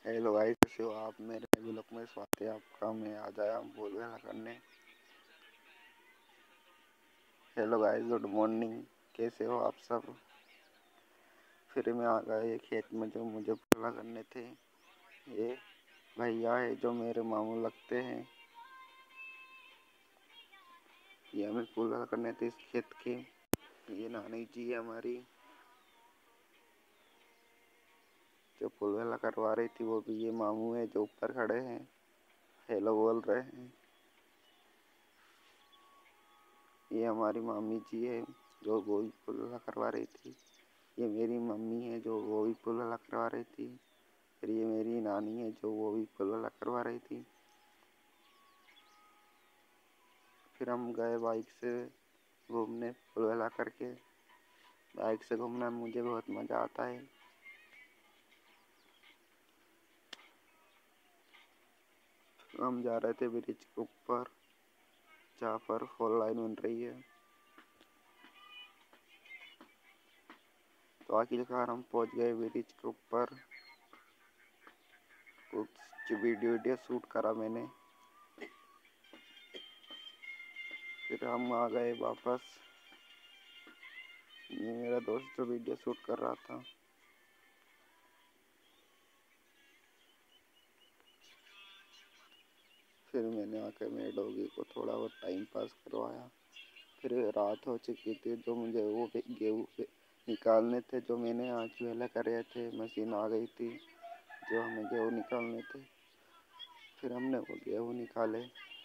Hello guys, कैसे हो आप। मेरे व्लॉग में स्वागत है आपका। मैं आज आया हूँ बोलबेला करने। Hello guys, good morning. कैसे हो आप सब। फिर मैं आ गया ये खेत में जो मुझे बोला करने थे। ये भैया है जो मेरे मामू लगते हैं। ये हमें बोलबेला करने थे इस खेत के। ये नानी जी है हमारी जो बोलबेला करवा रही थी। वो भी ये मामू है जो ऊपर खड़े हैं, हेलो बोल रहे हैं। ये हमारी मामी जी है जो वो भी बोलबेला करवा रही थी। ये मेरी मम्मी है जो वो भी बोलबेला करवा रही थी। फिर ये मेरी नानी है जो वो भी बोलबेला करवा रही थी। फिर हम गए बाइक से घूमने बोलबेला करके। बाइक से घूमना मुझे बहुत मज़ा आता है। हम जा रहे थे ब्रिज के ऊपर जहाँ पर 4 लाइन बन रही है। तो आखिरकार हम पहुँच गए ब्रिज के ऊपर। कुछ वीडियो शूट करा मैंने। फिर हम आ गए वापस। ये मेरा दोस्त जो वीडियो शूट कर रहा था। फिर मैंने आकर मेरे डॉगी को थोड़ा बहुत टाइम पास करवाया। फिर रात हो चुकी थी जो मुझे वो गेहूँ निकालने थे जो मैंने आज पहले करे थे। मशीन आ गई थी जो हमें गेहूँ निकालने थे। फिर हमने वो गेहूँ निकाले।